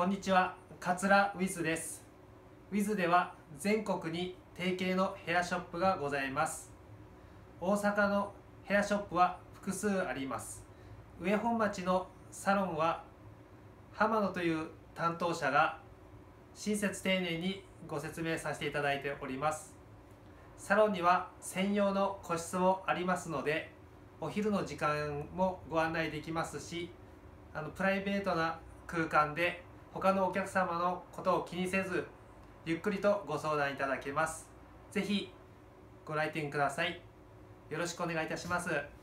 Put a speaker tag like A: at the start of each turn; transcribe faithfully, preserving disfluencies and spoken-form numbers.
A: こんにちは、桂ウィズです。ウィズでは全国に提携のヘアショップがございます。大阪のヘアショップは複数あります。上本町のサロンは浜野という担当者が親切丁寧にご説明させていただいております。サロンには専用の個室もありますので、お昼の時間もご案内できますし、あのプライベートな空間で他のお客様のことを気にせずゆっくりとご相談いただけます。ぜひご来店ください。よろしくお願いいたします。